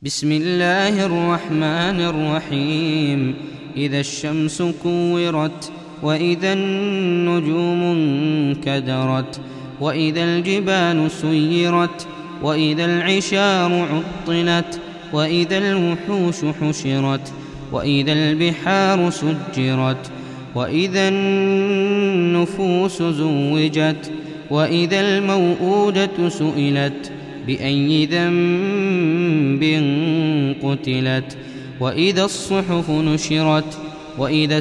بسم الله الرحمن الرحيم. إذا الشمس كورت، وإذا النجوم انكدرت، وإذا الجبال سيرت، وإذا العشار عطلت، وإذا الوحوش حشرت، وإذا البحار سجرت، وإذا النفوس زوجت، وإذا الموءودة سئلت بأي ذنب قتلت، وإذا الصحف نشرت، وإذا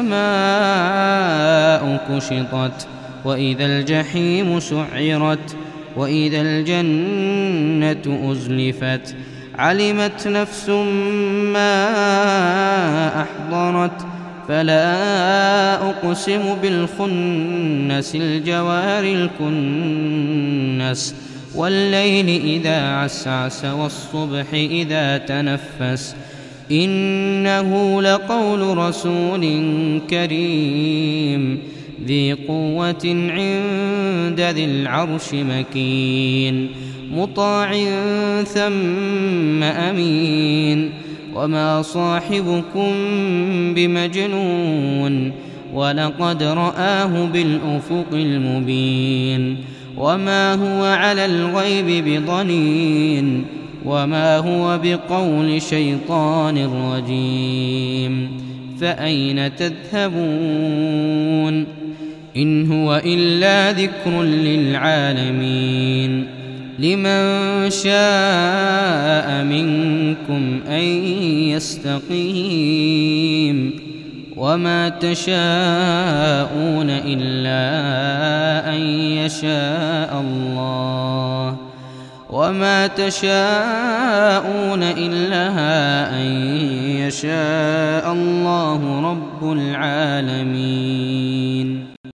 السماء كشطت، وإذا الجحيم سعرت، وإذا الجنة أزلفت، علمت نفس ما أحضرت. فلا أقسم بالخنس، الجوار الكنس، والليل إذا عسعس، والصبح إذا تنفس، إنه لقول رسول كريم ذي قوة عند ذي العرش مكين، مطاع ثم أمين. وما صاحبكم بمجنون، ولقد رآه بالأفق المبين. وما هو على الغيب بضنين، وما هو بقول شيطان رجيم. فأين تذهبون؟ إن هو إلا ذكر للعالمين. لمن شاء منكم أن يستقيم، وما تشاءون إلا أن يشاء الله، وما تشاءون إلا أن يشاء الله رب العالمين.